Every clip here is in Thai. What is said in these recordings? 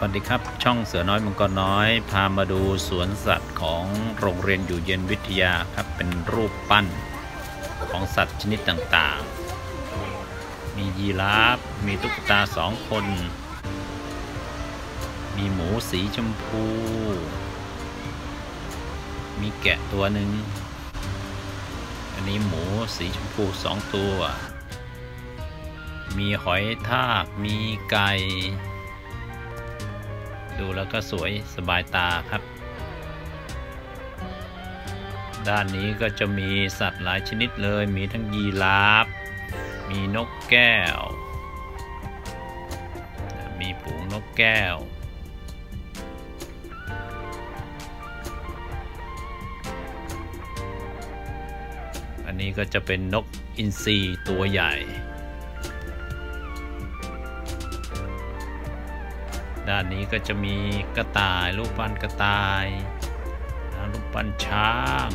วัสดีครับช่องเสือน้อยมังกรน้อยพามาดูสวนสัตว์ของโรงเรียนอยู่เย็นวิทยาครับเป็นรูปปั้นของสัตว์ชนิดต่างๆมียีราฟมีตุ๊กตา2 คนมีหมูสีชมพูมีแกะตัวหนึ่งอันนี้หมูสีชมพู2 ตัวมีหอยทากมีไก่ดูแล้วก็สวยสบายตาครับด้านนี้ก็จะมีสัตว์หลายชนิดเลยมีทั้งยีราฟมีนกแก้วมีฝูงนกแก้วอันนี้ก็จะเป็นนกอินทรีตัวใหญ่ด้านนี้ก็จะมีกระต่ายรูปปั้นกระต่ายรูปปั้นช้าง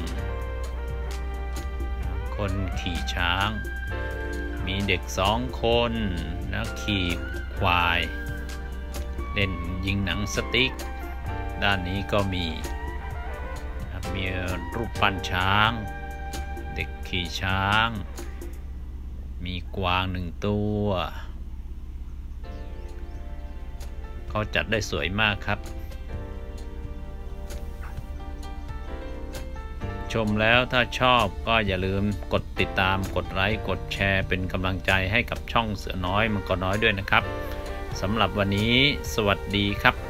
คนขี่ช้างมีเด็ก2 คนนะขี่ควายเล่นยิงหนังสติ๊กด้านนี้ก็มีรูปปั้นช้างเด็กขี่ช้างมีกวาง1 ตัวเขาจัดได้สวยมากครับชมแล้วถ้าชอบก็อย่าลืมกดติดตามกดไลค์กดแชร์เป็นกำลังใจให้กับช่องเสือน้อยมังกรน้อยด้วยนะครับสำหรับวันนี้สวัสดีครับ